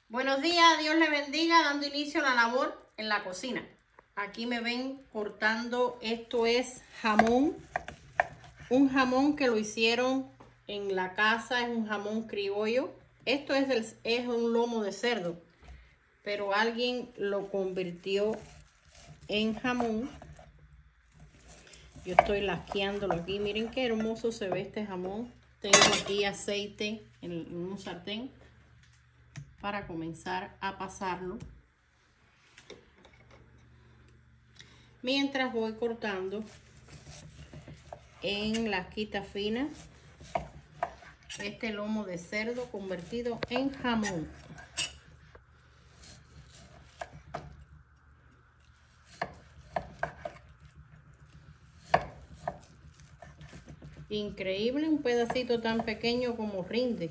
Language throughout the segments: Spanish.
Buenos días, Dios le bendiga, dando inicio a la labor en la cocina. Aquí me ven cortando, esto es jamón, un jamón que lo hicieron en la casa, es un jamón criollo. Esto es un lomo de cerdo, pero alguien lo convirtió en jamón. Yo estoy lasqueándolo aquí, miren qué hermoso se ve este jamón. Tengo aquí aceite en un sartén para comenzar a pasarlo. Mientras voy cortando en lasquita fina este lomo de cerdo convertido en jamón. Increíble, un pedacito tan pequeño como rinde.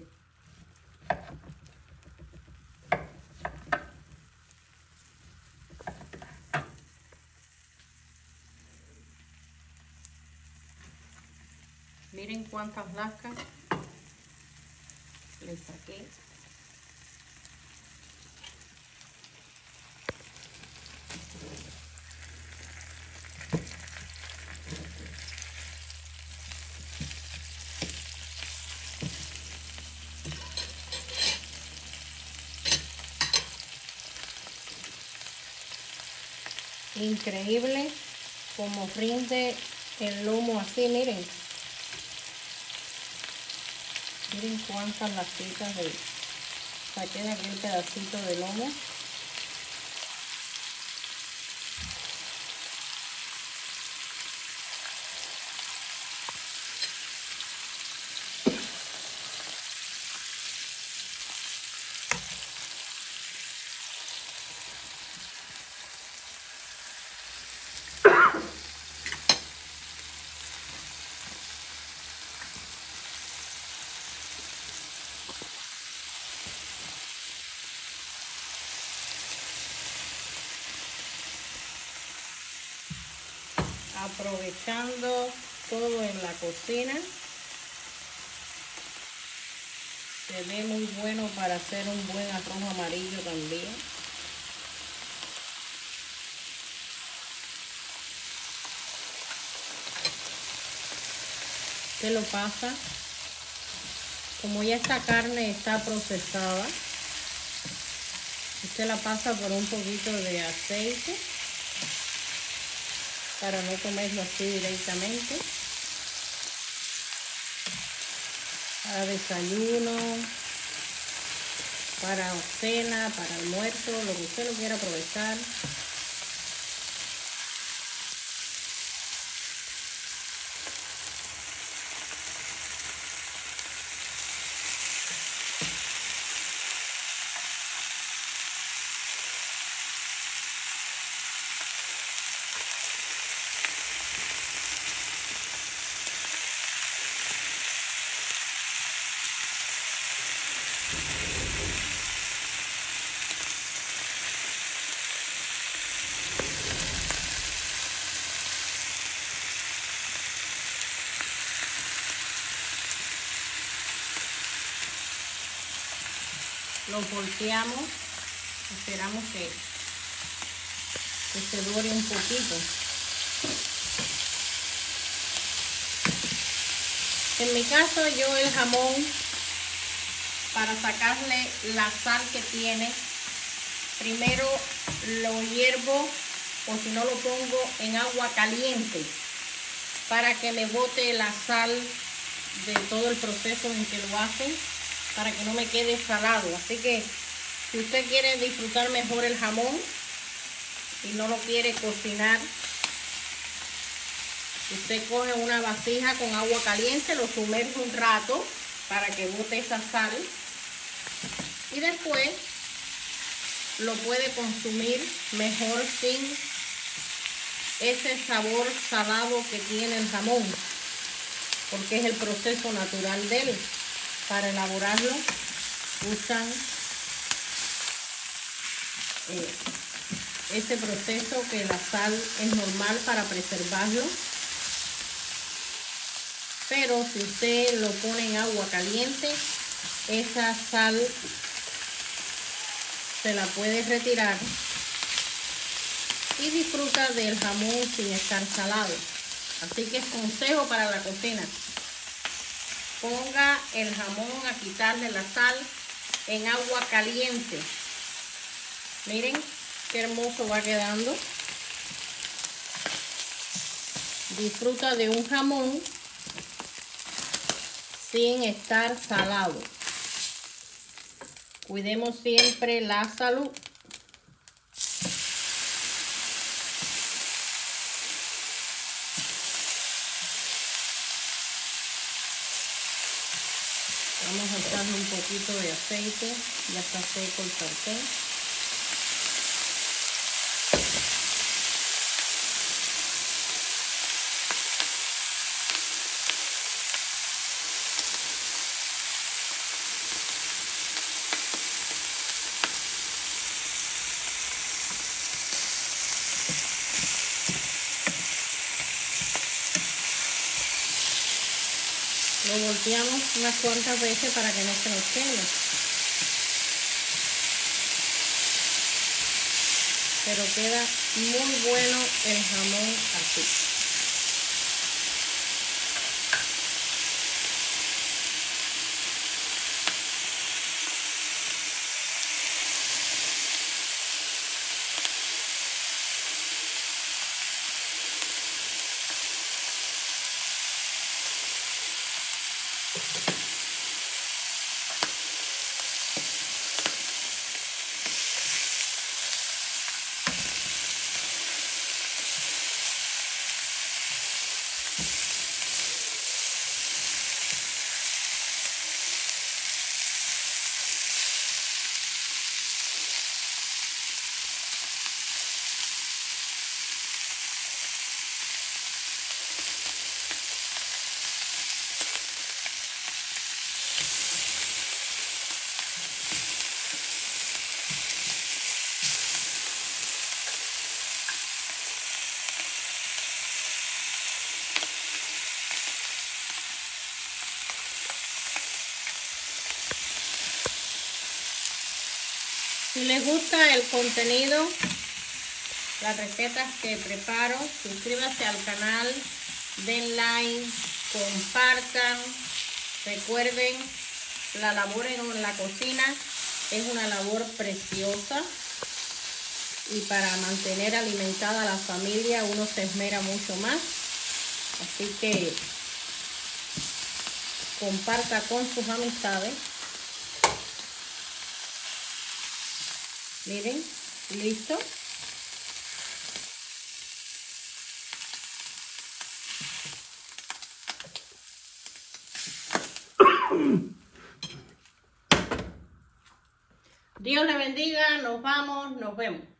Miren cuántas lascas le saqué. Increíble como rinde el lomo así, miren. Miren cuántas lasquitas saqué de aquel pedacito de lomo. Aprovechando todo en la cocina. Se ve muy bueno para hacer un buen arroz amarillo también. Usted lo pasa. Como ya esta carne está procesada, usted la pasa por un poquito de aceite para no comerlo así directamente. Para desayuno, para cena, para almuerzo, lo que usted lo quiera aprovechar. Lo volteamos, esperamos que se dore un poquito. En mi caso, yo el jamón, para sacarle la sal que tiene, primero lo hiervo, o si no lo pongo en agua caliente para que me bote la sal de todo el proceso en que lo hacen, para que no me quede salado. Así que si usted quiere disfrutar mejor el jamón y no lo quiere cocinar, usted coge una vasija con agua caliente, lo sumerge un rato para que bote esa sal y después lo puede consumir mejor sin ese sabor salado que tiene el jamón, porque es el proceso natural de él. Para elaborarlo usan ese proceso, que la sal es normal para preservarlo, pero si usted lo pone en agua caliente, esa sal se la puede retirar y disfruta del jamón sin estar salado. Así que es consejo para la cocina. Ponga el jamón a quitarle la sal en agua caliente. Miren qué hermoso va quedando. Disfruta de un jamón sin estar salado. Cuidemos siempre la salud. Vamos a echarle un poquito de aceite, ya está seco el sartén. Lo volteamos unas cuantas veces para que no se nos queme. Pero queda muy bueno el jamón así. Si les gusta el contenido, las recetas que preparo, suscríbanse al canal, den like, compartan. Recuerden, la labor en la cocina es una labor preciosa y para mantener alimentada a la familia uno se esmera mucho más. Así que comparta con sus amistades. Miren, listo. Dios le bendiga, nos vamos, nos vemos.